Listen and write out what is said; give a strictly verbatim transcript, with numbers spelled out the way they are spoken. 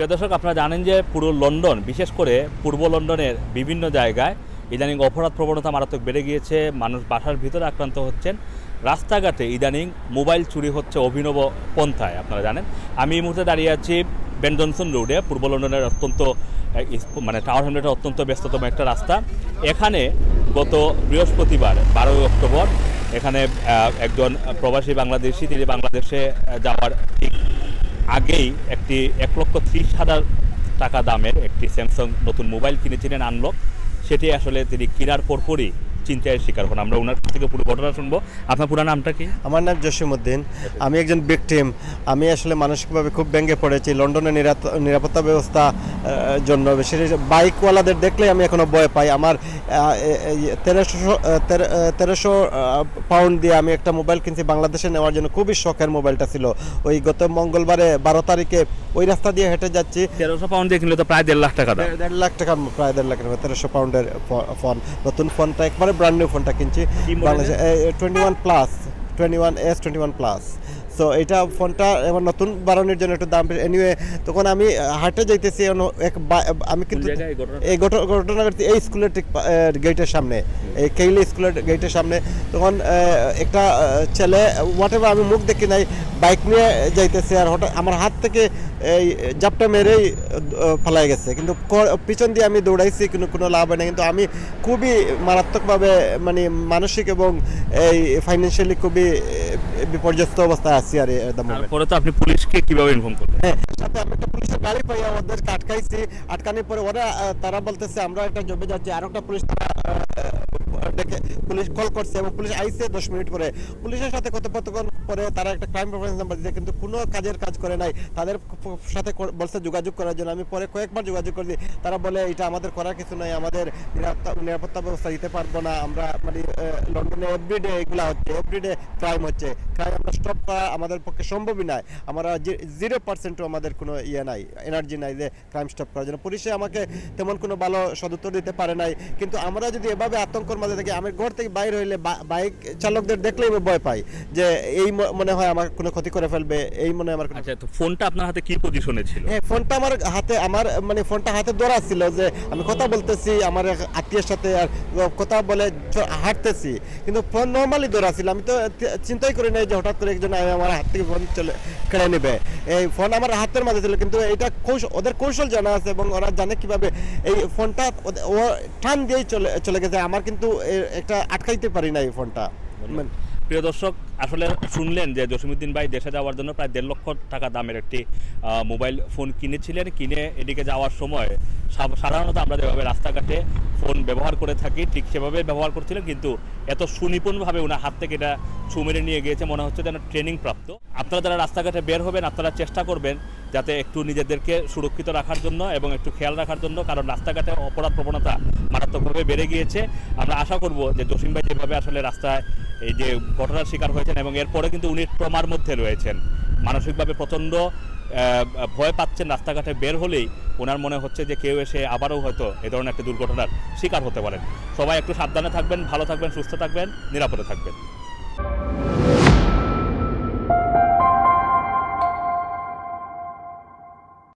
প্রিয় দর্শক, আপনারা জানেন যে পুরো লন্ডন, বিশেষ করে পূর্ব লন্ডনের বিভিন্ন জায়গায় ইদানিং অপরাধ প্রবণতা মারাত্মক বেড়ে গিয়েছে। মানুষ বাসার ভিতরে আক্রান্ত হচ্ছেন, রাস্তাঘাটে ইদানিং মোবাইল চুরি হচ্ছে অভিনব পন্থায়। আপনারা জানেন আমি এই মুহূর্তে দাঁড়িয়ে আছি বেন জনসন রোডে, পূর্ব লন্ডনের অত্যন্ত মানে টাওয়ার হ্যামলেটের অত্যন্ত ব্যস্ততম একটা রাস্তা। এখানে গত বৃহস্পতিবার বারোই অক্টোবর এখানে একজন প্রবাসী বাংলাদেশি, তিনি বাংলাদেশে যাওয়ার ঠিক আগেই একটি এক লক্ষ ত্রিশ হাজার টাকা দামের একটি স্যামসাং নতুন মোবাইল কিনেছিলেন আনলক। সেটি আসলে তিনি কেনার পরপরই চিন্তায় শিকার হন। আমরা ওনার থেকে পুরো ঘটনা শুনবো। আপনার পুরো নামটা কি? আমার নাম জসিমউদ্দিন। আমি একজন ভিকটিম। আমি আসলে মানসিকভাবে খুব ভেঙে পড়েছি লন্ডনের নিরাপত্তা ব্যবস্থা জন্য। বেশি বাইকওয়ালাদের দেখলেই আমি এখনো ভয় পাই। আমার তেরোশো তেরোশো পাউন্ড দিয়ে আমি একটা মোবাইল কিনছি বাংলাদেশে নেওয়ার জন্য। খুবই শখের মোবাইলটা ছিল। ওই গত মঙ্গলবারে বারো তারিখে ওই রাস্তা দিয়ে হেঁটে যাচ্ছি। তেরোশো পাউন্ড দিয়ে কিনলে তো প্রায় দেড় লাখ টাকা। দেড় লাখ টাকা প্রায় দেড় লাখ টাকা তেরোশো পাউন্ডের ফোন। নতুন ফোনটা একবারে ব্র্যান্ড নিউ ফোনটা কিনছি বাংলাদেশে, twenty one plus twenty one S twenty one plus. So এইটা ফোনটা এবার নতুন বাড়ানোর জন্য একটু দাম। এনিওয়ে তখন আমি হাটে যাইতেছি, এক আমি কিন্তু এই ঘটনা করছি এই স্কুলের ঠিক গেটের সামনে, এই কেইলি স্কুলের গেটের সামনে। তখন একটা ছেলে হোয়াট এভার, আমি মুখ দেখি নাই, বাইক নিয়ে যাইতেছে আর হঠাৎ আমার হাত থেকে এই জাপটা মেরেই ফেলাই গেছে। কিন্তু পিছন দিয়ে আমি দৌড়াইছি, কিন্তু কোনো লাভ হয় না। কিন্তু আমি খুবই মারাত্মকভাবে মানে মানসিক এবং এই ফাইন্যান্সিয়ালি খুবই বিপর্যস্ত অবস্থায় আছি। আর পরে তো আপনি পুলিশকে কিভাবে ইনফর্ম করলেন? হ্যাঁ, সাথে আমি একটা পুলিশের গাড়ি পাই, ওদেরকে আটকাইছি। আটকানোর পরে ওরা তারা বলতেছে আমরা একটা জবে যাচ্ছি। আর একটা পুলিশ তারা ডেকে পুলিশ কল করছে এবং পুলিশ আইসে দশ মিনিট পরে। পুলিশের সাথে কথোপকথন পরে তারা একটা ক্রাইম প্রেফারেন্স নাম্বার দিয়েছে, কিন্তু কোনো কাজের কাজ করে নাই। তাদের সাথে বলছে যোগাযোগ করার জন্য। আমি পরে কয়েকবার যোগাযোগ করেছি। তারা বলে এটা আমাদের করার কিছু নাই, আমাদের নিরাপত্তা ব্যবস্থা দিতে পারবো না। আমরা মানে লন্ডনে এভরিডে এগুলা হচ্ছে, এভরিডে ক্রাইম হচ্ছে। ক্রাইম আমরা স্টপ করা আমাদের পক্ষে সম্ভবই নয়। আমরা জিরো পার্সেন্টও আমাদের কোনো ইয়ে নাই, এনার্জি নাই যে ক্রাইম স্টপ করার জন্য। পুলিশে আমাকে তেমন কোনো ভালো সদুত্তর দিতে পারে নাই। কিন্তু আমরা যদি এভাবে আতঙ্কর মাঝে থাকি, আমি ঘর থেকে বাইরে হইলে বাইক চালকদের দেখলেই আমি ভয় পাই যে এই মনে হয় আমার কোনো ক্ষতি করে ফেলবে, এই মনে হয় আমার। আচ্ছা, তো ফোনটা আপনার হাতে কি পজিশনে ছিল? হ্যাঁ, ফোনটা আমার হাতে, আমার মানে ফোনটা হাতে ধরা ছিল যে আমি কথা বলতেছি আমার আত্মীয়ের সাথে, আর কথা বলে হাঁটতেছি, কিন্তু ফোন নর্মালি ধরা ছিল। আমি তো চিন্তাই করি নাই যে হঠাৎ করে একজন আমার হাত থেকে ফোন চলে কেড়ে নেবে। এই ফোন আমার হাতের মাঝে ছিল, কিন্তু এটা কৌশল, ওদের কৌশল জানা আছে এবং ওরা জানে কিভাবে এই ফোনটা ও টান দিয়েই চলে চলে গেছে। আমার কিন্তু একটা আটকাইতে পারি না এই ফোনটা। প্রিয় দর্শক, আসলে শুনলেন যে জসিমউদ্দিন ভাই দেশে যাওয়ার জন্য প্রায় দেড় লক্ষ টাকা দামের একটি মোবাইল ফোন কিনেছিলেন। কিনে এদিকে যাওয়ার সময় সাধারণত আমরা যেভাবে রাস্তাঘাটে ফোন ব্যবহার করে থাকি ঠিক সেভাবে ব্যবহার করছিলেন, কিন্তু এত সুনিপুণভাবে ওনার হাত থেকে এটা ছু মেরে নিয়ে গিয়েছে, মনে হচ্ছে যেন ট্রেনিং প্রাপ্ত। আপনারা যারা রাস্তাঘাটে বের হবেন, আপনারা চেষ্টা করবেন যাতে একটু নিজেদেরকে সুরক্ষিত রাখার জন্য এবং একটু খেয়াল রাখার জন্য, কারণ রাস্তাঘাটে অপরাধ প্রবণতা মারাত্মকভাবে বেড়ে গিয়েছে। আমরা আশা করব যে জসিম ভাই যেভাবে আসলে রাস্তায় এই যে ঘটনার শিকার হয়েছেন এবং এরপরে কিন্তু উনি ট্রমার মধ্যে রয়েছেন, মানসিকভাবে প্রচণ্ড ভয় পাচ্ছেন, রাস্তাঘাটে বের হলেই ওনার মনে হচ্ছে যে কেউ এসে আবারও হয়তো এ ধরনের একটা দুর্ঘটনার শিকার হতে পারেন। সবাই একটু সাবধানে থাকবেন, ভালো থাকবেন, সুস্থ থাকবেন, নিরাপদে থাকবেন।